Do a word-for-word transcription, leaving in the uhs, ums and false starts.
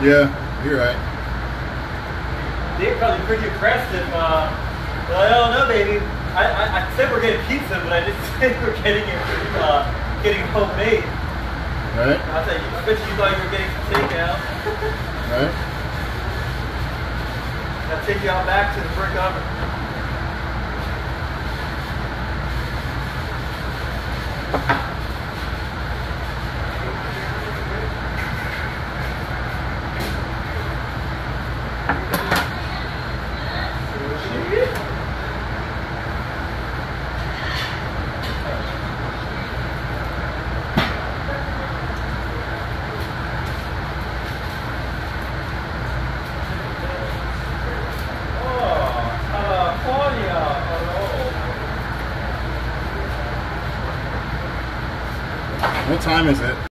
Yeah, you're right. They're probably pretty impressed if, uh, well, I don't know, baby. I, I, I said we're getting pizza, but I didn't say we're getting it, uh, getting homemade. Right. I said, I bet you thought you were getting some takeout. Right. I'll take you out back to the brick oven. What time is it?